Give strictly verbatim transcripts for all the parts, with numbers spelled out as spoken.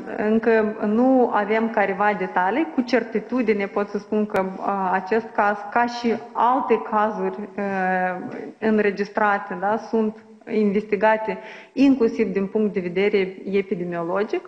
Încă nu avem careva detalii. Cu certitudine pot să spun că acest caz, ca și alte cazuri înregistrate, da, sunt investigate inclusiv din punct de vedere epidemiologic.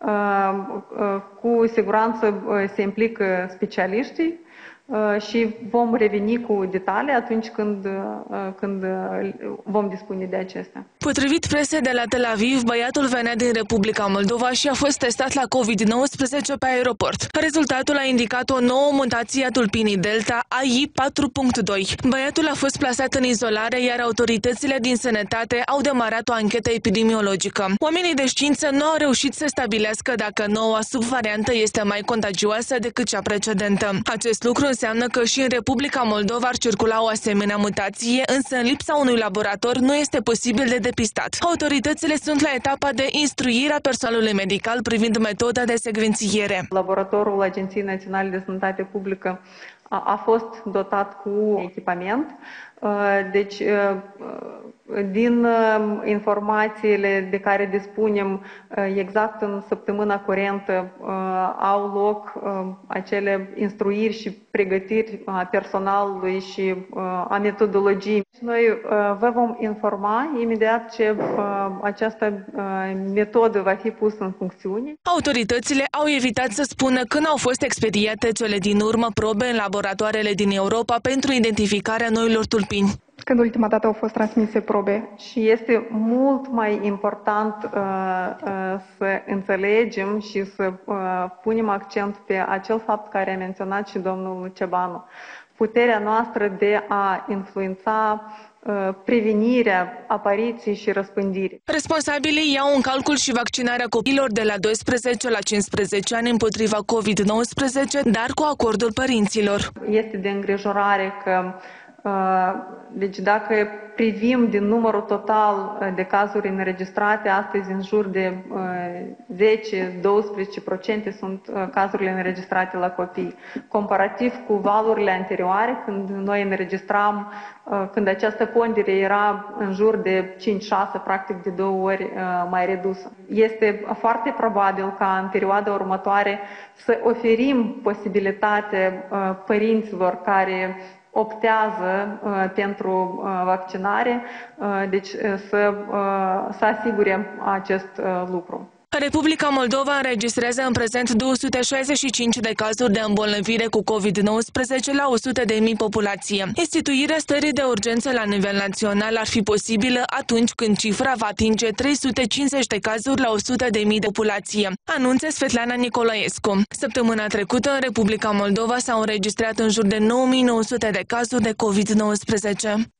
Cu siguranță se implică specialiștii și vom reveni cu detalii atunci când, când vom dispune de acestea. Potrivit presei de la Tel Aviv, băiatul venea din Republica Moldova și a fost testat la COVID nouăsprezece pe aeroport. Rezultatul a indicat o nouă mutație a tulpinii Delta A I patru punct doi. Băiatul a fost plasat în izolare, iar autoritățile din sănătate au demarat o anchetă epidemiologică. Oamenii de știință nu au reușit să stabilească dacă noua subvariantă este mai contagioasă decât cea precedentă. Acest lucru înseamnă că și în Republica Moldova ar circula o asemenea mutație, însă în lipsa unui laborator nu este posibil de depistat. Autoritățile sunt la etapa de instruire a personalului medical privind metoda de secvențiere. Laboratorul Agenției Naționale de Sănătate Publică a, a fost dotat cu echipament. Deci, din informațiile de care dispunem, exact în săptămâna curentă au loc acele instruiri și pregătiri a personalului și a metodologiei. Noi vă vom informa imediat ce această metodă va fi pusă în funcțiune. Autoritățile au evitat să spună când au fost expediate cele din urmă probe în laboratoarele din Europa pentru identificarea noilor tulpini. Când ultima dată au fost transmise probe? Și este mult mai important uh, uh, să înțelegem și să uh, punem accent pe acel fapt care a menționat și domnul Cebanu. Puterea noastră de a influența prevenirea apariției și răspândirii. Responsabilii iau în calcul și vaccinarea copiilor de la doisprezece la cincisprezece ani împotriva COVID nouăsprezece, dar cu acordul părinților. Este de îngrijorare că deci dacă privim din numărul total de cazuri înregistrate, astăzi în jur de zece la doisprezece la sută sunt cazurile înregistrate la copii. Comparativ cu valurile anterioare, când noi înregistram, când această pondere era în jur de cinci șase, practic de două ori mai redusă. Este foarte probabil ca în perioada următoare să oferim posibilitatea părinților care optează uh, pentru uh, vaccinare, uh, deci uh, să, uh, să asigure acest uh, lucru. Republica Moldova înregistrează în prezent două sute șaizeci și cinci de cazuri de îmbolnăvire cu COVID nouăsprezece la o sută de mii populație. Instituirea stării de urgență la nivel național ar fi posibilă atunci când cifra va atinge trei sute cincizeci de cazuri la o sută de mii de populație, anunță Svetlana Nicolaescu. Săptămâna trecută, în Republica Moldova s-au înregistrat în jur de nouă mii nouă sute de cazuri de COVID nouăsprezece.